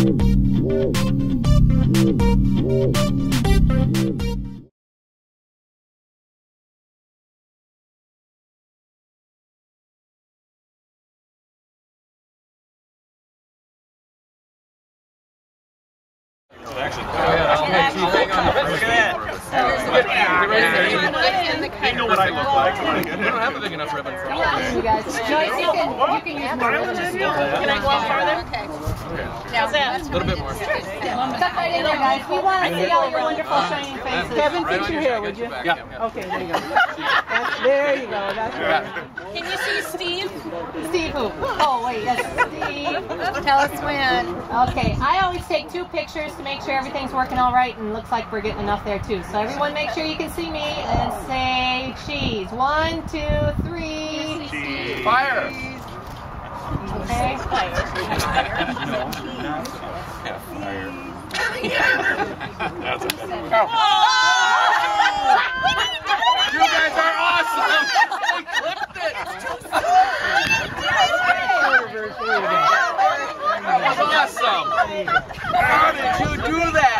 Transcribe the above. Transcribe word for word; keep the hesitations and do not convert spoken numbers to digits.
Actually, oh yeah, okay, so hang on. Look at that. They know what I look like. We don't have a big enough ribbon for all of this. You guys, Joyce, you can, you can use more ribbon. Can I go on farther? Okay. How's that? A little bit more. Tuck right in there, guys. We want to see all your wonderful shining faces. Kevin, fix your hair, would you? Yeah. Okay, there you go. That's, there you go. That's right. Can you see Steve? Steve who? Oh, wait, that's Steve. Tell us when. Okay, I always take two pictures to make sure everything's working all right, and looks like we're getting enough there too. So everyone make sure you can see me and say cheese. One, two, three. Cheese. Fire. Okay. Fire. No. Yeah, fire. That's okay. You guys are awesome! We clipped it! That was awesome! How did you do that?